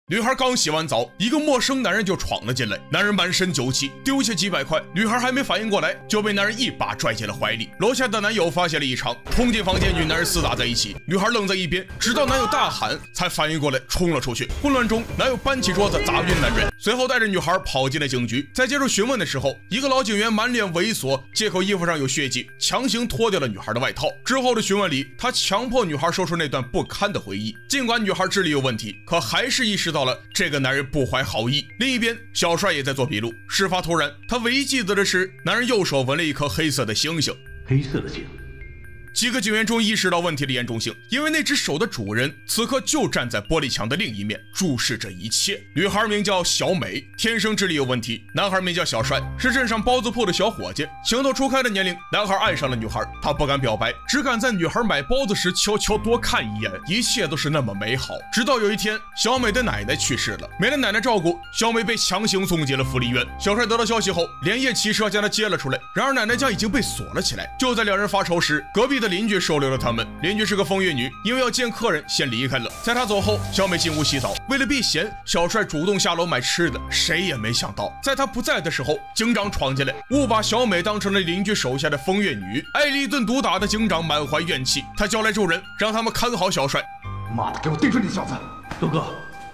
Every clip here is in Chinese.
女孩刚洗完澡，一个陌生男人就闯了进来。男人满身酒气，丢下几百块，女孩还没反应过来，就被男人一把拽进了怀里。楼下的男友发现了异常，冲进房间与男人厮打在一起。女孩愣在一边，直到男友大喊，才反应过来，冲了出去。混乱中，男友搬起桌子砸晕男人，随后带着女孩跑进了警局。在接受询问的时候，一个老警员满脸猥琐，借口衣服上有血迹，强行脱掉了女孩的外套。之后的询问里，他强迫女孩说出那段不堪的回忆。尽管女孩智力有问题，可还是意识到了这个男人不怀好意。另一边，小帅也在做笔录。事发突然，他唯一记得的是男人右手纹了一颗黑色的星星。 黑色的星。 几个警员终于意识到问题的严重性，因为那只手的主人此刻就站在玻璃墙的另一面，注视着一切。女孩名叫小美，天生智力有问题；男孩名叫小帅，是镇上包子铺的小伙计。情窦初开的年龄，男孩爱上了女孩，他不敢表白，只敢在女孩买包子时悄悄多看一眼。一切都是那么美好，直到有一天，小美的奶奶去世了，没了奶奶照顾，小美被强行送进了福利院。小帅得到消息后，连夜骑车将她接了出来。然而奶奶家已经被锁了起来。就在两人发愁时，隔壁的邻居收留了他们。邻居是个风月女，因为要见客人，先离开了。在她走后，小美进屋洗澡。为了避嫌，小帅主动下楼买吃的。谁也没想到，在他不在的时候，警长闯进来，误把小美当成了邻居手下的风月女。挨了一顿毒打的警长满怀怨气，他叫来众人，让他们看好小帅。 妈的，给我盯住那小子！杜哥，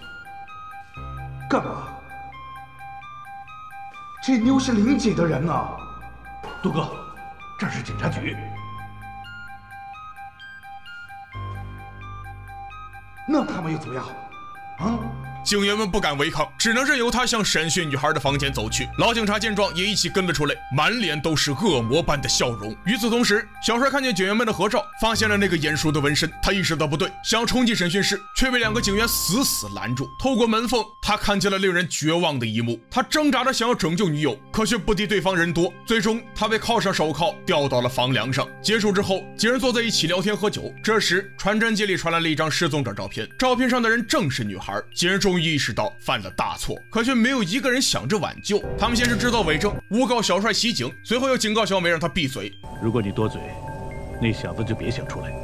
干嘛？这妞是林姐的人啊！杜哥，这是警察局。那他们又怎么样？啊？ 警员们不敢违抗，只能任由他向审讯女孩的房间走去。老警察见状也一起跟了出来，满脸都是恶魔般的笑容。与此同时，小帅看见警员们的合照，发现了那个眼熟的纹身。他意识到不对，想冲进审讯室，却被两个警员死死拦住。透过门缝，他看见了令人绝望的一幕。他挣扎着想要拯救女友，可却不敌对方人多。最终，他被铐上手铐，吊到了房梁上。结束之后，几人坐在一起聊天喝酒。这时，传真机里传来了一张失踪者照片，照片上的人正是女孩。几人终于意识到犯了大错，可却没有一个人想着挽救。他们先是制造伪证，诬告小帅袭警，随后又警告小美让他闭嘴。 如果你多嘴，那小子就别想出来。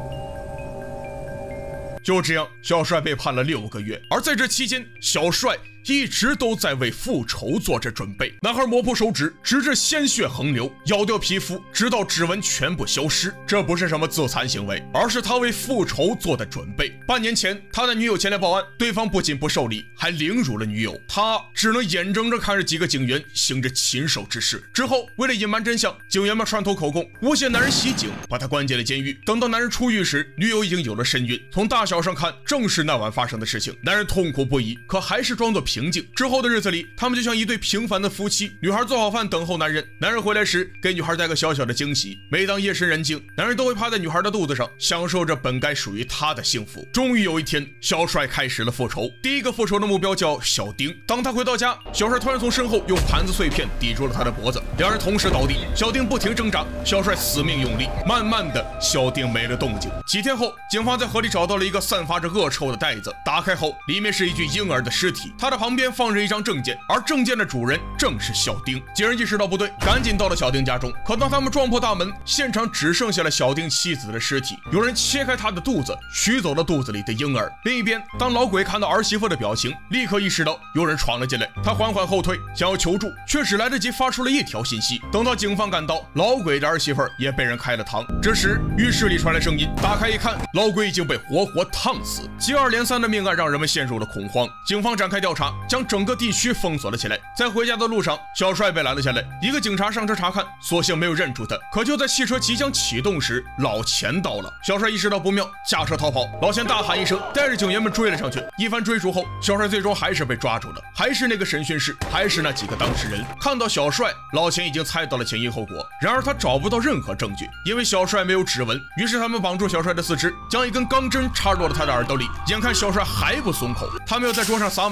就这样，小帅被判了6个月。而在这期间，小帅一直都在为复仇做着准备。男孩磨破手指，直至鲜血横流，咬掉皮肤，直到指纹全部消失。这不是什么自残行为，而是他为复仇做的准备。半年前，他的女友前来报案，对方不仅不受理，还凌辱了女友。他只能眼睁睁看着几个警员行着禽兽之事。之后，为了隐瞒真相，警员们串通口供，诬陷男人袭警，把他关进了监狱。等到男人出狱时，女友已经有了身孕。从大小上看，正是那晚发生的事情。男人痛苦不已，可还是装作平静。之后的日子里，他们就像一对平凡的夫妻。女孩做好饭等候男人，男人回来时给女孩带个小小的惊喜。每当夜深人静，男人都会趴在女孩的肚子上，享受着本该属于她的幸福。终于有一天，小帅开始了复仇。第一个复仇的目标叫小丁。当他回到家，小帅突然从身后用盘子碎片抵住了他的脖子，两人同时倒地。小丁不停挣扎，小帅死命用力。慢慢的，小丁没了动静。几天后，警方在河里找到了一个散发着恶臭的袋子，打开后，里面是一具婴儿的尸体，他的旁边放着一张证件，而证件的主人正是小丁。警人意识到不对，赶紧到了小丁家中。可当他们撞破大门，现场只剩下了小丁妻子的尸体。有人切开他的肚子，取走了肚子里的婴儿。另一边，当老鬼看到儿媳妇的表情，立刻意识到有人闯了进来。他缓缓后退，想要求助，却只来得及发出了一条信息。等到警方赶到，老鬼的儿媳妇也被人开了膛。这时，浴室里传来声音，打开一看，老鬼已经被活活烫死。接二连三的命案让人们陷入了恐慌。警方展开调查，将整个地区封锁了起来。在回家的路上，小帅被拦了下来，一个警察上车查看，所幸没有认出他。可就在汽车即将启动时，老钱到了。小帅意识到不妙，驾车逃跑。老钱大喊一声，带着警员们追了上去。一番追逐后，小帅最终还是被抓住了。还是那个审讯室，还是那几个当事人。看到小帅，老钱已经猜到了前因后果。然而他找不到任何证据，因为小帅没有指纹。于是他们绑住小帅的四肢，将一根钢针插入了他的耳朵里。眼看小帅还不松口，他们又在桌上撒满图钉，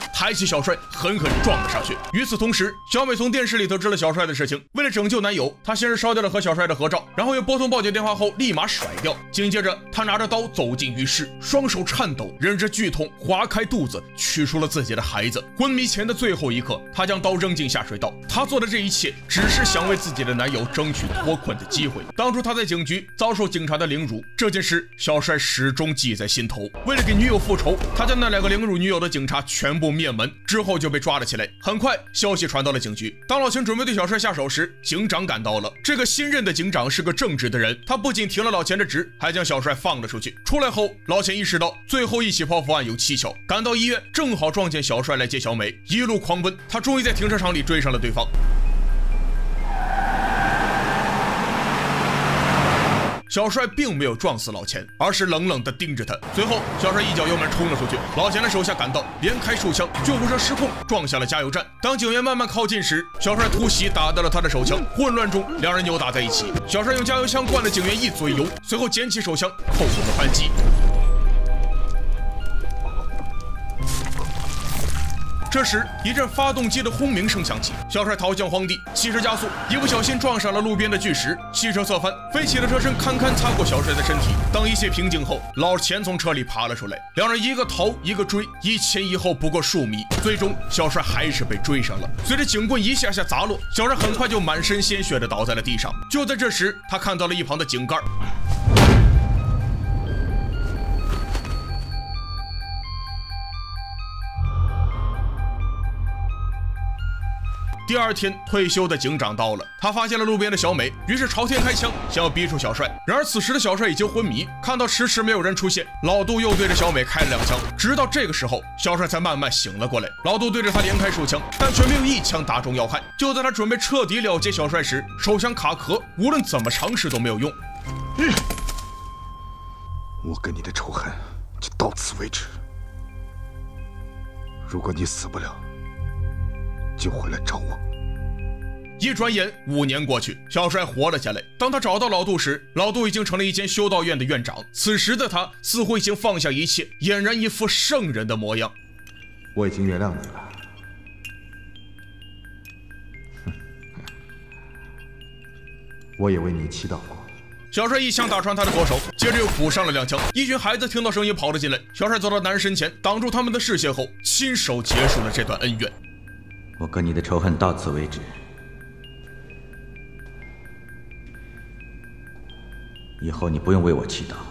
抬起小帅狠狠撞了上去。与此同时，小美从电视里得知了小帅的事情，为了拯救男友，她先是烧掉了和小帅的合照，然后又拨通报警电话后立马甩掉。紧接着，她拿着刀走进浴室，双手颤抖，忍着剧痛划开肚子，取出了自己的孩子。昏迷前的最后一刻，她将刀扔进下水道。她做的这一切，只是想为自己的男友争取脱困的机会。当初他在警局遭受警察的凌辱，这件事小帅始终记在心头。为了给女友复仇，他将那2个凌辱女友的警察全部灭门，之后就被抓了起来。很快，消息传到了警局。当老钱准备对小帅下手时，警长赶到了。这个新任的警长是个正直的人，他不仅停了老钱的职，还将小帅放了出去。出来后，老钱意识到最后一起剖腹案有蹊跷，赶到医院正好撞见小帅来接小美，一路狂奔，他终于在停车场里追上了对方。小帅并没有撞死老钱，而是冷冷地盯着他。随后，小帅一脚油门冲了出去，老钱的手下赶到，连开数枪，救护车失控撞向了加油站。当警员慢慢靠近时，小帅突袭打到了他的手枪，混乱中2人扭打在一起。小帅用加油枪灌了警员一嘴油，随后捡起手枪扣动了扳机。这时，一阵发动机的轰鸣声响起，小帅逃向荒地，汽车加速，一不小心撞上了路边的巨石，汽车侧翻，飞起的车身堪堪擦过小帅的身体。当一切平静后，老钱从车里爬了出来，2人一个逃一个追，一前一后不过数米，最终小帅还是被追上了。随着警棍一下下砸落，小帅很快就满身鲜血的倒在了地上。就在这时，他看到了一旁的井盖。第2天，退休的警长到了，他发现了路边的小美，于是朝天开枪，想要逼出小帅。然而此时的小帅已经昏迷，看到迟迟没有人出现，老杜又对着小美开了2枪。直到这个时候，小帅才慢慢醒了过来。老杜对着他连开数枪，但却没有一枪打中要害。就在他准备彻底了结小帅时，手枪卡壳，无论怎么尝试都没有用。 我跟你的仇恨就到此为止。如果你死不了，就回来找我。 一转眼5年过去，小帅活了下来。当他找到老杜时，老杜已经成了一间修道院的院长。此时的他似乎已经放下一切，俨然一副圣人的模样。 我已经原谅你了。我也为你祈祷过。 小帅一枪打穿他的左手，接着又补上了2枪。一群孩子听到声音跑了进来，小帅走到男人身前，挡住他们的视线后，亲手结束了这段恩怨。 我跟你的仇恨到此为止。以后你不用为我祈祷。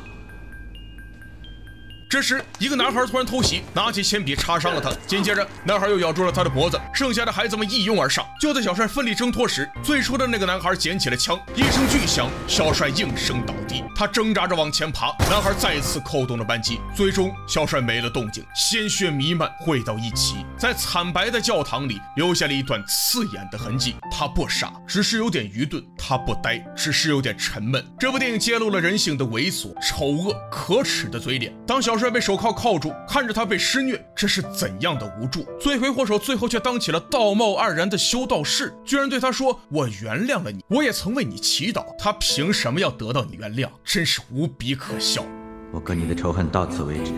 这时，一个男孩突然偷袭，拿起铅笔插伤了他。紧接着，男孩又咬住了他的脖子。剩下的孩子们一拥而上。就在小帅奋力挣脱时，最初的那个男孩捡起了枪，一声巨响，小帅应声倒地。他挣扎着往前爬，男孩再次扣动了扳机。最终，小帅没了动静，鲜血弥漫，汇到一起，在惨白的教堂里留下了一段刺眼的痕迹。他不傻，只是有点愚钝；他不呆，只是有点沉闷。这部电影揭露了人性的猥琐、丑恶、可耻的嘴脸。当小帅被手铐铐住，看着他被施虐，这是怎样的无助？罪魁祸首最后却当起了道貌岸然的修道士，居然对他说：“我原谅了你，我也曾为你祈祷。”他凭什么要得到你原谅？真是无比可笑。 我跟你的仇恨到此为止。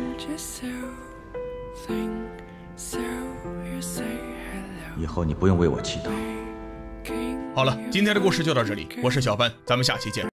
以后你不用为我祈祷。 好了，今天的故事就到这里，我是小班，咱们下期见。